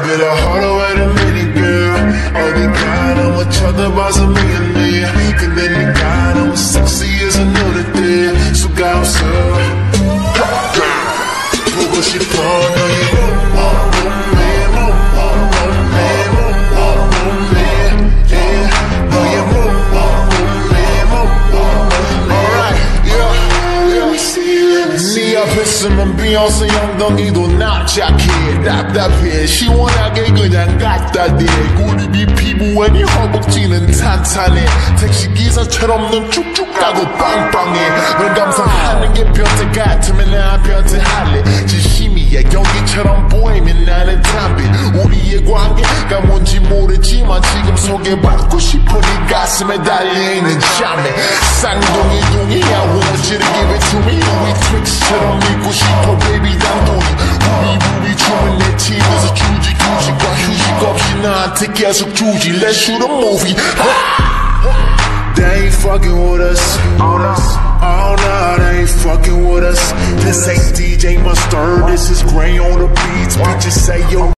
it a harder way to meet girl. 어디가 너무 쳐다봐서 미안해. 근데 네가 너무 섹시해서 노래돼 수가 없어. 보고 싶어 너의 있으면 비욘세 엉덩이도 납작해 답답해 시원하게 그냥 갖다 대 구립이 피부에 네 허벅지는 탄탄해 택시기사처럼 넌 쭉쭉 가고 빵빵해 널 감상하는 게 변태 같으면 나 변태할래 진심이야 연기처럼 보이면 나는 담배 우리의 관계가 뭔지 모르지만 지금 소개받고 싶어 네 가슴에 달려있는 자매 쌍둥이 둥이야 원지를 give it to me 우리 트릭스처럼 믿고 싶어 baby 단돈이 우리 춤은 내 팀에서 주지 휴식과 휴식 없이 나한테 계속 주지 Let's shoot a movie They ain't fucking with us Oh no, they ain't fucking with us This ain't DJ Mustard, this is Gray on the beats Bitches say yo